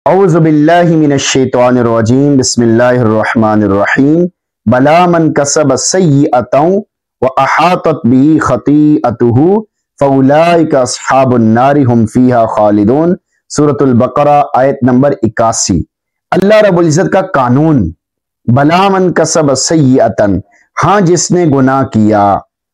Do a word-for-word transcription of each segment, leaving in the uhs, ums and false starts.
اعوذ باللہ من الشیطان الرجیم بسم اللہ الرحمن الرحیم بلا من کسب سیئۃ واحاطت به خطیئتہ فاولئک اصحاب النار هم فیہا خالدون۔ سورۃ البقرہ آیت نمبر اکاسی۔ اللہ رب العزت کا قانون، بلا من کسب سیئۃ، ہاں جس نے گناہ کیا،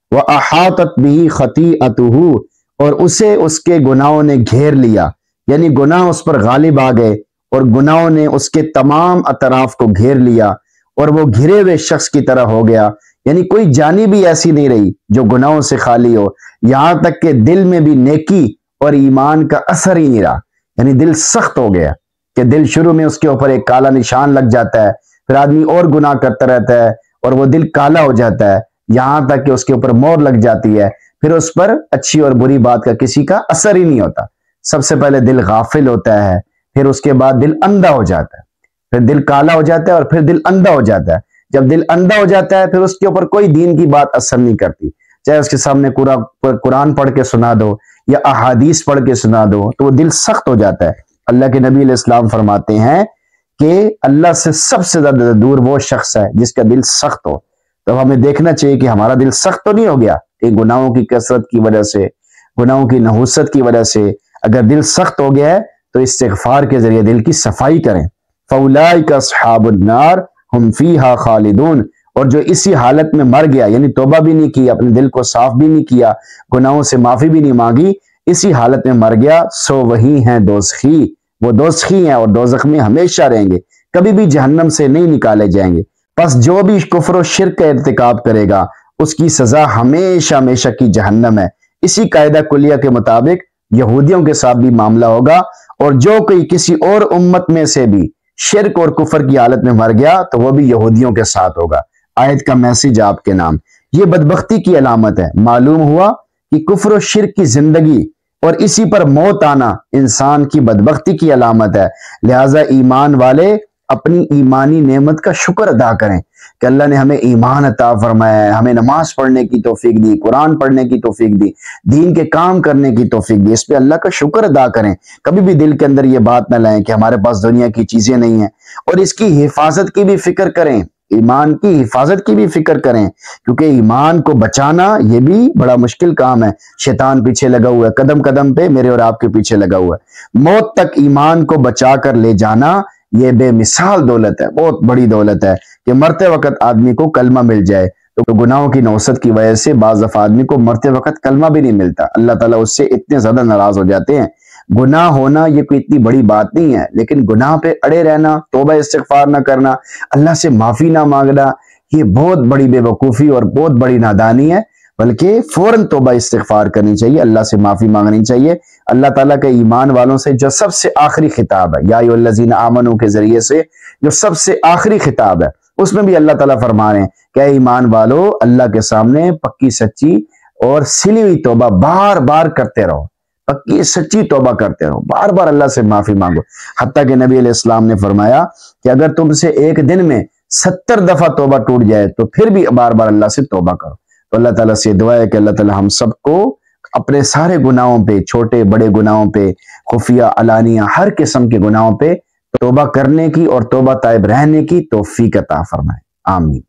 واحاطت به خطیئتہ، اور اسے اس کے گناہوں نے گھیر لیا، یعنی گناہ اس پر غالب آ گئے اور گناہوں نے اس کے تمام اطراف کو گھیر لیا اور وہ گھرے ہوئے شخص کی طرح ہو گیا، یعنی کوئی جانب بھی ایسی نہیں رہی جو گناہوں سے خالی ہو، یہاں تک کہ دل میں بھی نیکی اور ایمان کا اثر ہی نہیں رہا، یعنی دل سخت ہو گیا کہ دل شروع میں اس کے اوپر ایک کالا نشان لگ جاتا ہے، پھر آدمی اور گناہ کرتا رہتا ہے اور وہ دل کالا ہو جاتا ہے یہاں تک کہ اس کے اوپر مور لگ جاتی ہے، پھر اس پر اچھی اور بری بات کا کسی کا اثر ہی نہیں ہوتا۔ سب سے پہلے دل غافل ہوتا ہے، پھر اس کے بعد دل اندھا ہو جاتا ہے، پھر دل کالا ہو جاتا ہے اور پھر دل اندھا ہو جاتا ہے۔ جب دل اندھا ہو جاتا ہے پھر اس کے اوپر کوئی دین کی بات اثر نہیں کرتی، چاہے اس کے سامنے قرآن پڑھ کے سنا دو یا احادیث پڑھ کے سنا دو تو وہ دل سخت ہو جاتا ہے۔ اللہ کے نبی علیہ السلام فرماتے ہیں کہ اللہ سے سب سے زیادہ دور وہ شخص ہے جس کا دل سخت ہو۔ تو ہمیں دیکھنا چاہیے کہ ہمارا دل سخت تو نہیں ہو گیا کہ گناہوں کی کثرت کی وجہ سے، گناہوں کی نحوست کی وجہ سے۔ اگر دل سخت ہو گیا ہے تو استغفار کے ذریعے دل کی صفائی کریں۔ فَأُولَئِكَ أَصْحَابُ النَّارِ هُمْ فِيهَا خَالِدُونَ، اور جو اسی حالت میں مر گیا، یعنی توبہ بھی نہیں کی، اپنے دل کو صاف بھی نہیں کیا، گناہوں سے معافی بھی نہیں مانگی، اسی حالت میں مر گیا، سو وہی ہیں دوزخی، وہ دوزخی ہیں اور دوزخ میں ہمیشہ رہیں گے، کبھی بھی جہنم سے نہیں نکالے جائیں گے۔ پس جو بھی کفر و شرک کا ارتکاب کرے گا اس کی سزا ہمیشہ ہمیشہ کی جہنم ہے۔ اسی قاعدہ کلیہ کے مطابق یہودیوں کے ساتھ بھی معاملہ ہوگا، اور جو کوئی کسی اور امت میں سے بھی شرک اور کفر کی حالت میں مر گیا تو وہ بھی یہودیوں کے ساتھ ہوگا۔ آیت کا میسج آپ کے نام، یہ بدبختی کی علامت ہے۔ معلوم ہوا کہ کفر و شرک کی زندگی اور اسی پر موت آنا انسان کی بدبختی کی علامت ہے، لہٰذا ایمان والے اپنی ایمانی نعمت کا شکر ادا کریں کہ اللہ نے ہمیں ایمان عطا فرمایا ہے، ہمیں نماز پڑھنے کی توفیق دی، قرآن پڑھنے کی توفیق دی، دین کے کام کرنے کی توفیق دی، اس پہ اللہ کا شکر ادا کریں۔ کبھی بھی دل کے اندر یہ بات نہ لائیں کہ ہمارے پاس دنیا کی چیزیں نہیں ہیں، اور اس کی حفاظت کی بھی فکر کریں، ایمان کی حفاظت کی بھی فکر کریں، کیونکہ ایمان کو بچانا یہ بھی بڑا مشکل کام ہے۔ شیطان پیچھے لگا ہوا ہے، قدم قدم پہ میرے اور آپ کے پیچھے لگا ہوا ہے۔ موت تک ایمان کو بچا کر لے جانا یہ بے مثال دولت ہے، بہت بڑی دولت ہے کہ مرتے وقت آدمی کو کلمہ مل جائے۔ تو گناہوں کی نوست کی وجہ سے بعض دفعہ آدمی کو مرتے وقت کلمہ بھی نہیں ملتا، اللہ تعالیٰ اس سے اتنے زیادہ ناراض ہو جاتے ہیں۔ گناہ ہونا یہ کوئی اتنی بڑی بات نہیں ہے، لیکن گناہ پہ اڑے رہنا، توبہ استغفار نہ کرنا، اللہ سے معافی نہ مانگنا، یہ بہت بڑی بے وقوفی اور بہت بڑی نادانی ہے، بلکہ فوراً توبہ استغفار کرنی چاہیے، اللہ سے معافی مانگنی چاہیے۔ اللہ تعالیٰ کے ایمان والوں سے جو سب سے آخری خطاب ہے، یا ایھا الذین آمنوا کے ذریعے سے جو سب سے آخری خطاب ہے، اس میں بھی اللہ تعالیٰ فرما رہے ہیں کہ اے ایمان والو، اللہ کے سامنے پکی سچی اور سلی ہوئی توبہ بار بار کرتے رہو، پکی سچی توبہ کرتے رہو، بار بار اللہ سے معافی مانگو۔ حتیٰ کہ نبی علیہ السلام نے فرمایا کہ اگر تم سے ایک دن میں ستر دفعہ توبہ ٹوٹ جائے تو پھر بھی بار بار اللہ سے توبہ کرو۔ تو اللہ تعالیٰ سے دعا ہے کہ اللہ تعالیٰ ہم سب کو اپنے سارے گناہوں پہ، چھوٹے بڑے گناہوں پہ، خفیہ علانیہ ہر قسم کے گناہوں پہ توبہ کرنے کی اور توبہ تائب رہنے کی توفیق عطا فرمائے، آمین۔